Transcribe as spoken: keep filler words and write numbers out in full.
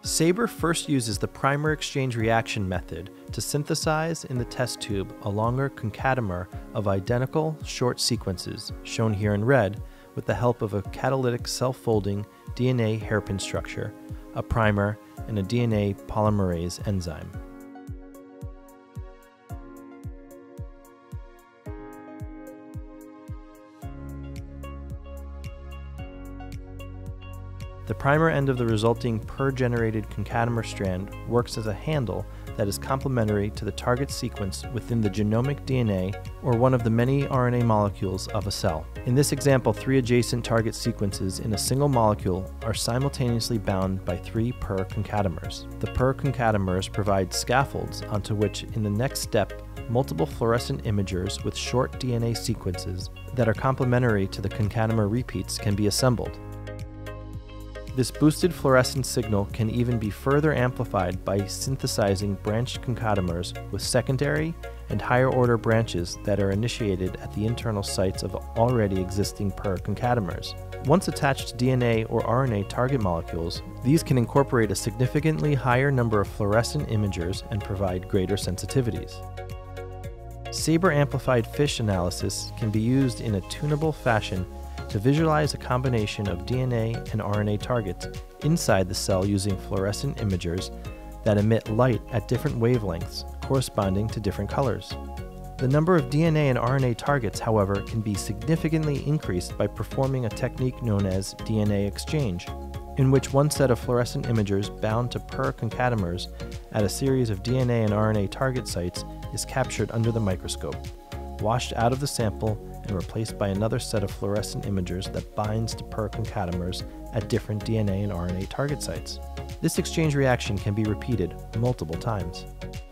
SABER first uses the primer exchange reaction method to synthesize in the test tube a longer concatemer of identical short sequences, shown here in red, with the help of a catalytic self-folding D N A hairpin structure, a primer, and a D N A polymerase enzyme. The primer end of the resulting per-generated concatemer strand works as a handle that is complementary to the target sequence within the genomic D N A or one of the many R N A molecules of a cell. In this example, three adjacent target sequences in a single molecule are simultaneously bound by three per concatemers. The per concatemers provide scaffolds onto which, in the next step, multiple fluorescent imagers with short D N A sequences that are complementary to the concatemer repeats can be assembled. This boosted fluorescence signal can even be further amplified by synthesizing branched concatemers with secondary and higher order branches that are initiated at the internal sites of already existing per concatemers. Once attached to D N A or R N A target molecules, these can incorporate a significantly higher number of fluorescent imagers and provide greater sensitivities. SABER-amplified FISH analysis can be used in a tunable fashion to visualize a combination of D N A and R N A targets inside the cell using fluorescent imagers that emit light at different wavelengths corresponding to different colors. The number of D N A and R N A targets, however, can be significantly increased by performing a technique known as D N A exchange, in which one set of fluorescent imagers bound to per concatemers at a series of D N A and R N A target sites is captured under the microscope, washed out of the sample, and replaced by another set of fluorescent imagers that binds to per concatemers at different D N A and R N A target sites. This exchange reaction can be repeated multiple times.